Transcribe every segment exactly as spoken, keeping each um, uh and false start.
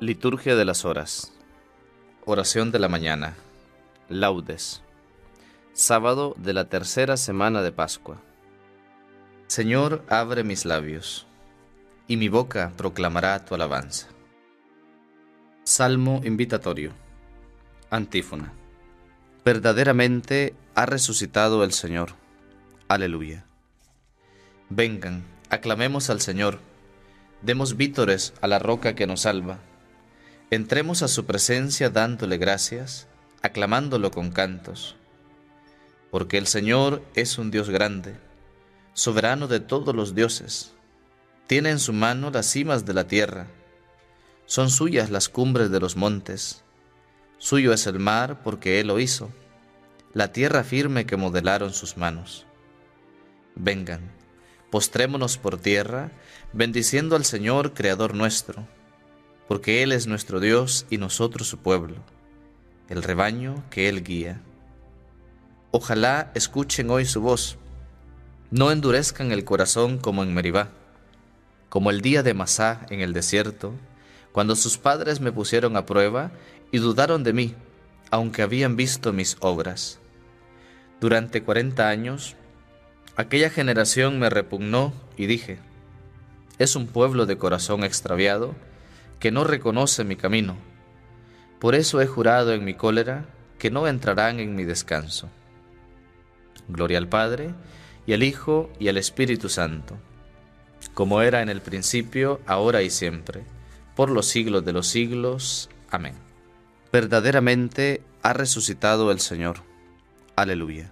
Liturgia de las horas. Oración de la mañana. Laudes. Sábado de la tercera semana de Pascua. Señor, abre mis labios, y mi boca proclamará tu alabanza. Salmo invitatorio. Antífona. Verdaderamente ha resucitado el Señor. Aleluya. Vengan, aclamemos al Señor, demos vítores a la roca que nos salva. Entremos a su presencia dándole gracias, aclamándolo con cantos. Porque el Señor es un Dios grande, soberano de todos los dioses. Tiene en su mano las cimas de la tierra. Son suyas las cumbres de los montes. Suyo es el mar porque Él lo hizo, la tierra firme que modelaron sus manos. Vengan, postrémonos por tierra, bendiciendo al Señor, Creador nuestro, porque Él es nuestro Dios y nosotros su pueblo, el rebaño que Él guía. Ojalá escuchen hoy su voz, no endurezcan el corazón como en Meribá, como el día de Masá en el desierto, cuando sus padres me pusieron a prueba y dudaron de mí, aunque habían visto mis obras. Durante cuarenta años, aquella generación me repugnó y dije, es un pueblo de corazón extraviado que no reconoce mi camino. Por eso he jurado en mi cólera que no entrarán en mi descanso. Gloria al Padre, y al Hijo, y al Espíritu Santo, como era en el principio, ahora y siempre, por los siglos de los siglos. Amén. Verdaderamente ha resucitado el Señor. Aleluya.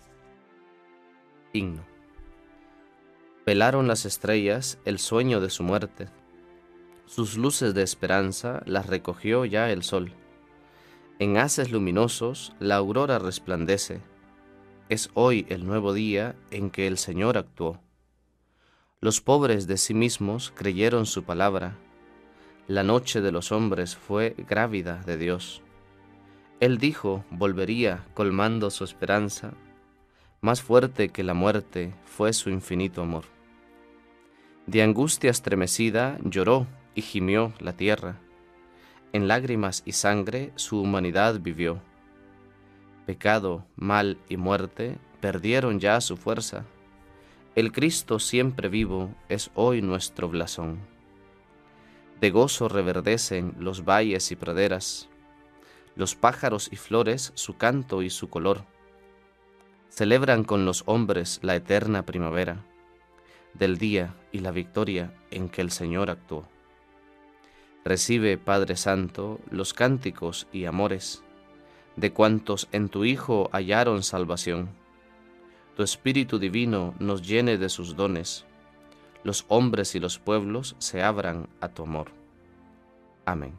Himno. Velaron las estrellas el sueño de su muerte. Sus luces de esperanza las recogió ya el sol. En haces luminosos la aurora resplandece. Es hoy el nuevo día en que el Señor actuó. Los pobres de sí mismos creyeron su palabra. La noche de los hombres fue grávida de Dios. Él dijo, volvería colmando su esperanza. Más fuerte que la muerte fue su infinito amor. De angustia estremecida lloró y gimió la tierra. En lágrimas y sangre su humanidad vivió. Pecado, mal y muerte perdieron ya su fuerza. El Cristo siempre vivo es hoy nuestro blasón. De gozo reverdecen los valles y praderas, los pájaros y flores su canto y su color. Celebran con los hombres la eterna primavera del día y la victoria en que el Señor actuó. Recibe, Padre Santo, los cánticos y amores de cuantos en tu Hijo hallaron salvación. Tu Espíritu Divino nos llene de sus dones, los hombres y los pueblos se abran a tu amor. Amén.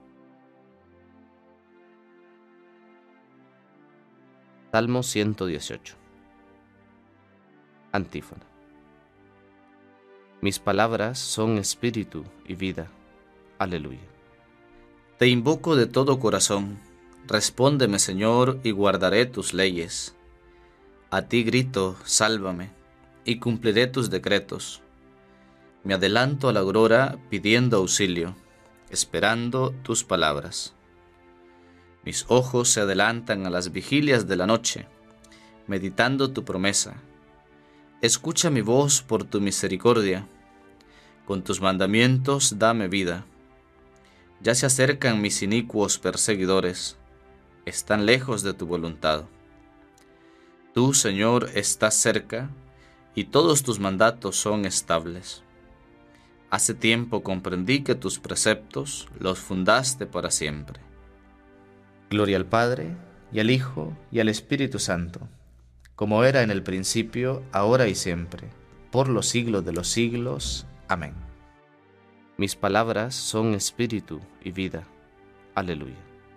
Salmo ciento dieciocho. Antífona. Mis palabras son espíritu y vida. Aleluya. Te invoco de todo corazón, respóndeme, Señor, y guardaré tus leyes. A ti grito, sálvame, y cumpliré tus decretos. Me adelanto a la aurora pidiendo auxilio, esperando tus palabras. Mis ojos se adelantan a las vigilias de la noche, meditando tu promesa. Escucha mi voz por tu misericordia. Con tus mandamientos dame vida. Ya se acercan mis inicuos perseguidores, están lejos de tu voluntad. Tú, Señor, estás cerca, y todos tus mandatos son estables. Hace tiempo comprendí que tus preceptos los fundaste para siempre. Gloria al Padre, y al Hijo, y al Espíritu Santo, como era en el principio, ahora y siempre, por los siglos de los siglos. Amén. Mis palabras son espíritu y vida. Aleluya.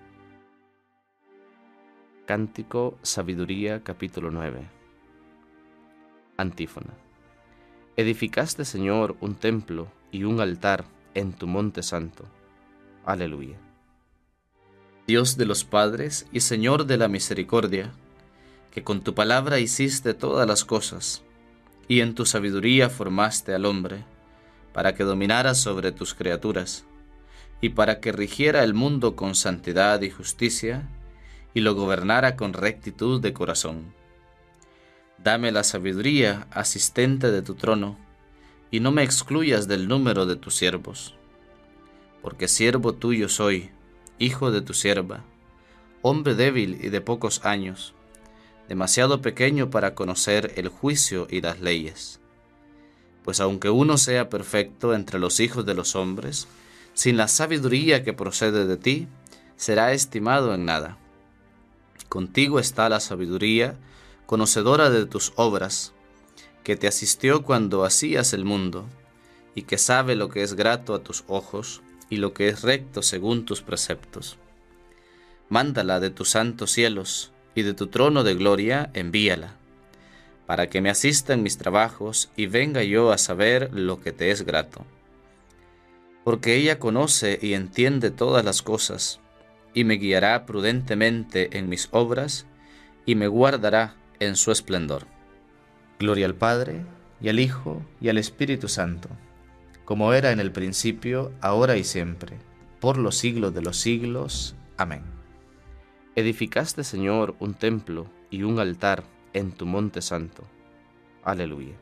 Cántico Sabiduría, capítulo nueve. Antífona. Edificaste, Señor, un templo y un altar en tu monte santo. Aleluya. Dios de los padres y Señor de la misericordia, que con tu palabra hiciste todas las cosas, y en tu sabiduría formaste al hombre, para que dominara sobre tus criaturas. y para que rigiera el mundo con santidad y justicia, y lo gobernara con rectitud de corazón. Dame la sabiduría, asistente de tu trono, y no me excluyas del número de tus siervos. Porque siervo tuyo soy, hijo de tu sierva, hombre débil y de pocos años, demasiado pequeño para conocer el juicio y las leyes. Pues aunque uno sea perfecto entre los hijos de los hombres, sin la sabiduría que procede de ti, será estimado en nada. Contigo está la sabiduría, conocedora de tus obras, que te asistió cuando hacías el mundo, y que sabe lo que es grato a tus ojos, y lo que es recto según tus preceptos. Mándala de tus santos cielos, y de tu trono de gloria envíala, para que me asista en mis trabajos, y venga yo a saber lo que te es grato. Porque ella conoce y entiende todas las cosas, y me guiará prudentemente en mis obras, y me guardará en su esplendor. Gloria al Padre, y al Hijo, y al Espíritu Santo, como era en el principio, ahora y siempre, por los siglos de los siglos. Amén. Edificaste, Señor, un templo y un altar en tu monte santo. Aleluya.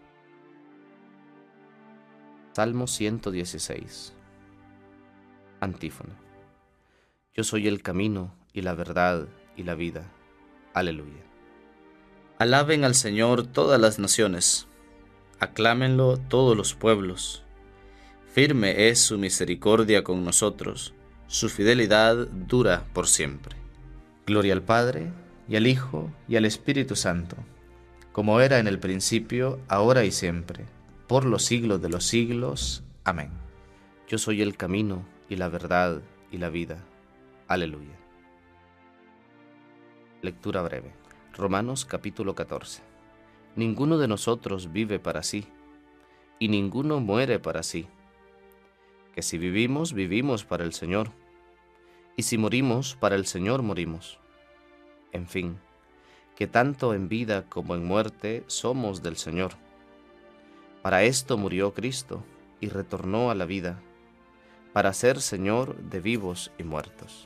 Salmo ciento dieciséis. Antífona. Yo soy el camino y la verdad y la vida. Aleluya. Alaben al Señor todas las naciones, aclámenlo todos los pueblos. Firme es su misericordia con nosotros, su fidelidad dura por siempre. Gloria al Padre, y al Hijo, y al Espíritu Santo, como era en el principio, ahora y siempre, por los siglos de los siglos. Amén. Yo soy el camino, y la verdad, y la vida. Aleluya. Lectura breve. Romanos capítulo catorce. Ninguno de nosotros vive para sí, y ninguno muere para sí. Que si vivimos, vivimos para el Señor, y si morimos, para el Señor morimos. En fin, que tanto en vida como en muerte somos del Señor. Para esto murió Cristo, y retornó a la vida, para ser Señor de vivos y muertos.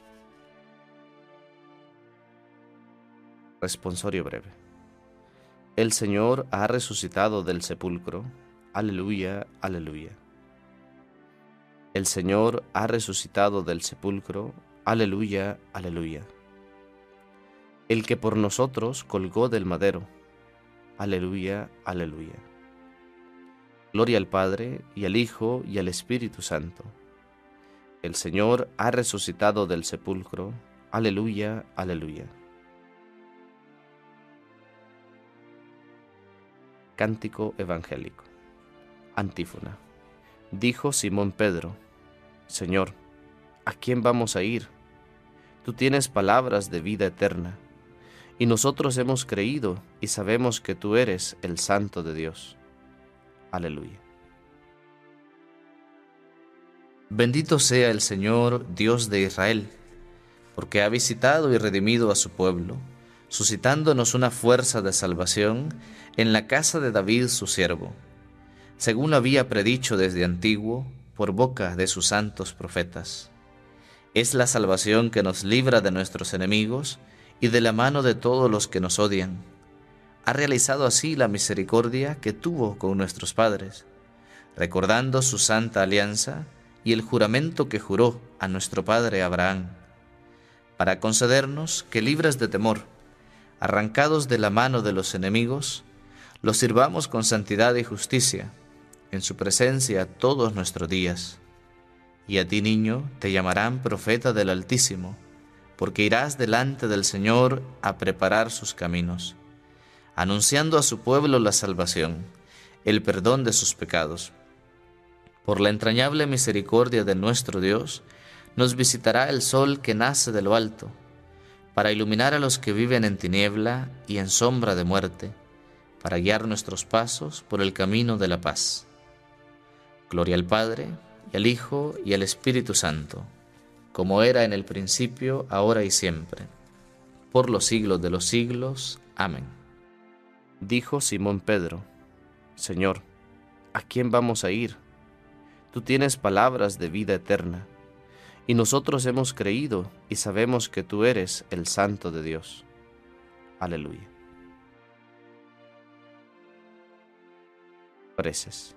Responsorio breve. El Señor ha resucitado del sepulcro. Aleluya, aleluya. El Señor ha resucitado del sepulcro. Aleluya, aleluya. El que por nosotros colgó del madero. Aleluya, aleluya. Gloria al Padre, y al Hijo, y al Espíritu Santo. El Señor ha resucitado del sepulcro. Aleluya, aleluya. Cántico evangélico. Antífona. Dijo Simón Pedro: Señor, ¿a quién vamos a ir? Tú tienes palabras de vida eterna, y nosotros hemos creído y sabemos que tú eres el Santo de Dios. Aleluya. Bendito sea el Señor, Dios de Israel, porque ha visitado y redimido a su pueblo, suscitándonos una fuerza de salvación en la casa de David su siervo, según lo había predicho desde antiguo por boca de sus santos profetas. Es la salvación que nos libra de nuestros enemigos y de la mano de todos los que nos odian. Ha realizado así la misericordia que tuvo con nuestros padres, recordando su santa alianza y el juramento que juró a nuestro padre Abraham, para concedernos que, libres de temor, arrancados de la mano de los enemigos, los sirvamos con santidad y justicia, en su presencia todos nuestros días. Y a ti, niño, te llamarán profeta del Altísimo, porque irás delante del Señor a preparar sus caminos, anunciando a su pueblo la salvación, el perdón de sus pecados. Por la entrañable misericordia de nuestro Dios, nos visitará el sol que nace de lo alto, para iluminar a los que viven en tiniebla y en sombra de muerte, para guiar nuestros pasos por el camino de la paz. Gloria al Padre, y al Hijo, y al Espíritu Santo, como era en el principio, ahora y siempre, por los siglos de los siglos. Amén. Dijo Simón Pedro: Señor, ¿a quién vamos a ir? Tú tienes palabras de vida eterna, y nosotros hemos creído y sabemos que tú eres el Santo de Dios. Aleluya. Preces.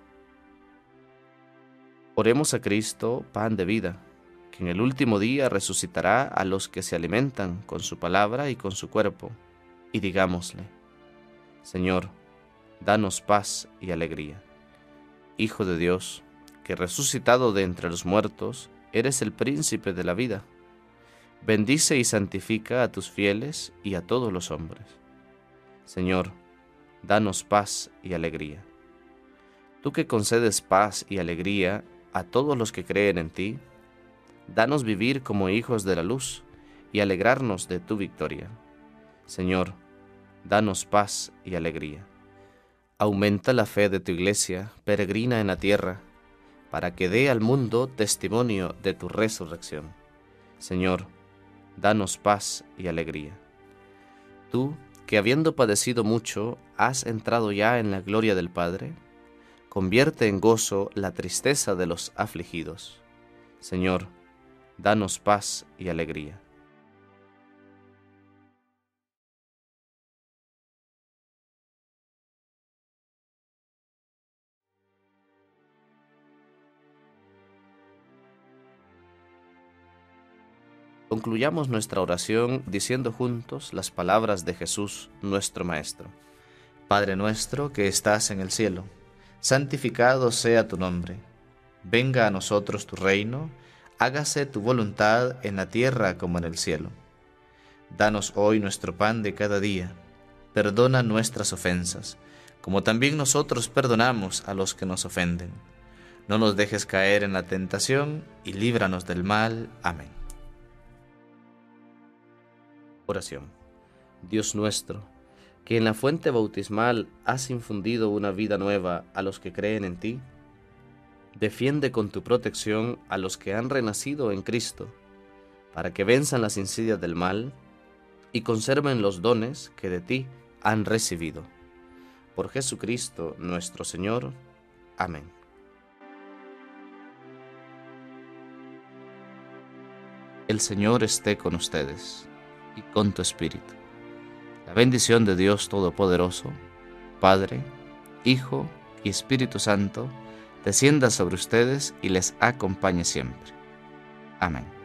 Oremos a Cristo, pan de vida, que en el último día resucitará a los que se alimentan con su palabra y con su cuerpo, y digámosle: Señor, danos paz y alegría. Hijo de Dios, que resucitado de entre los muertos, eres el príncipe de la vida. Bendice y santifica a tus fieles y a todos los hombres. Señor, danos paz y alegría. Tú que concedes paz y alegría a todos los que creen en ti, danos vivir como hijos de la luz y alegrarnos de tu victoria. Señor, danos paz y alegría. Aumenta la fe de tu iglesia, peregrina en la tierra, para que dé al mundo testimonio de tu resurrección. Señor, danos paz y alegría. Tú, que habiendo padecido mucho, has entrado ya en la gloria del Padre, convierte en gozo la tristeza de los afligidos. Señor, danos paz y alegría. Concluyamos nuestra oración diciendo juntos las palabras de Jesús, nuestro Maestro. Padre nuestro que estás en el cielo, santificado sea tu nombre. Venga a nosotros tu reino, hágase tu voluntad en la tierra como en el cielo. Danos hoy nuestro pan de cada día. Perdona nuestras ofensas, como también nosotros perdonamos a los que nos ofenden. No nos dejes caer en la tentación y líbranos del mal. Amén. Oración. Dios nuestro, que en la fuente bautismal has infundido una vida nueva a los que creen en ti, defiende con tu protección a los que han renacido en Cristo, para que venzan las insidias del mal y conserven los dones que de ti han recibido. Por Jesucristo nuestro Señor. Amén. El Señor esté con ustedes y con tu espíritu. La bendición de Dios Todopoderoso, Padre, Hijo y Espíritu Santo, descienda sobre ustedes y les acompañe siempre. Amén.